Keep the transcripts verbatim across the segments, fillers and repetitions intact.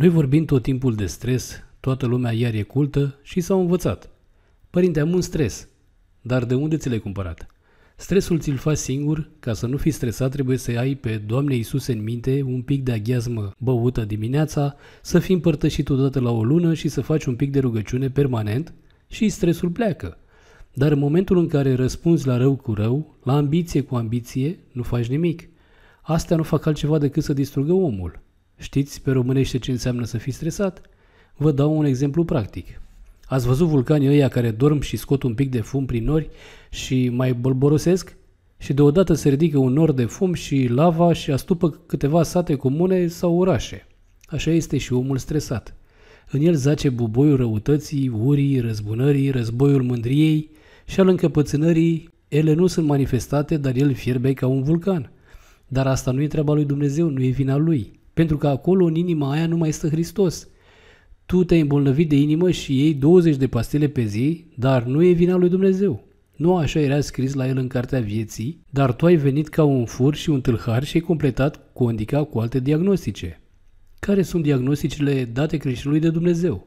Noi vorbim tot timpul de stres, toată lumea iar e cultă și s-au învățat. Părinte, am un stres. Dar de unde ți l-ai cumpărat? Stresul ți-l faci singur, ca să nu fii stresat trebuie să ai pe Doamne Iisuse în minte, un pic de aghiazmă băută dimineața, să fii împărtășit odată la o lună și să faci un pic de rugăciune permanent și stresul pleacă. Dar în momentul în care răspunzi la rău cu rău, la ambiție cu ambiție, nu faci nimic. Astea nu fac altceva decât să distrugă omul. Știți pe românește ce înseamnă să fii stresat? Vă dau un exemplu practic. Ați văzut vulcanii ăia care dorm și scot un pic de fum prin nori și mai bolborosesc? Și deodată se ridică un nor de fum și lava și astupă câteva sate comune sau orașe. Așa este și omul stresat. În el zace buboiul răutății, urii, răzbunării, războiul mândriei și al încăpățânării. Ele nu sunt manifestate, dar el fierbe ca un vulcan. Dar asta nu e treaba lui Dumnezeu, nu e vina lui. Pentru că acolo, în inima aia, nu mai stă Hristos. Tu te-ai îmbolnăvit de inimă și iei douăzeci de pastile pe zi, dar nu e vina lui Dumnezeu. Nu așa era scris la el în cartea vieții, dar tu ai venit ca un fur și un tâlhar și ai completat condica cu alte diagnostice. Care sunt diagnosticele date creștinului de Dumnezeu?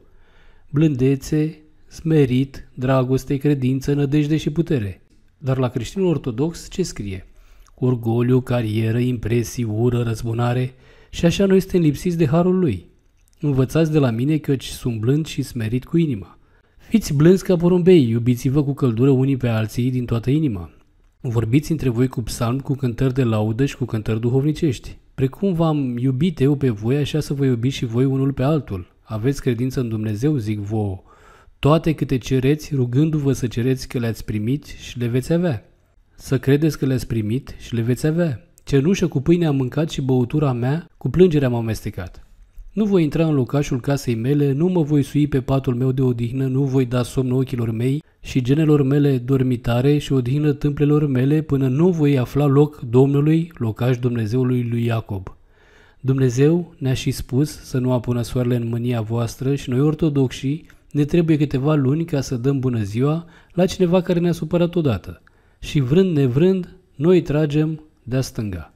Blândețe, smerit, dragoste, credință, nădejde și putere. Dar la creștinul ortodox ce scrie? Orgoliu, carieră, impresii, ură, răzbunare și așa noi suntem lipsiți de harul lui. Învățați de la mine căci sunt blând și smerit cu inima. Fiți blânzi ca porumbei, iubiți-vă cu căldură unii pe alții din toată inima. Vorbiți între voi cu psalmi, cu cântări de laudă și cu cântări duhovnicești. Precum v-am iubit eu pe voi, așa să vă iubiți și voi unul pe altul. Aveți credință în Dumnezeu, zic vouă. Toate câte cereți, rugându-vă să cereți că le-ați primit și le veți avea. Să credeți că le-ați primit și le veți avea. Cenușă cu pâine am mâncat și băutura mea cu plângere am amestecat. Nu voi intra în locașul casei mele, nu mă voi sui pe patul meu de odihnă, nu voi da somn ochilor mei și genelor mele dormitare și odihnă tâmplelor mele până nu voi afla loc Domnului, locaș Dumnezeului lui Iacob. Dumnezeu ne-a și spus să nu apună soarele în mânia voastră și noi ortodoxii ne trebuie câteva luni ca să dăm bună ziua la cineva care ne-a supărat odată. Și vrând nevrând, noi tragem de-a stânga.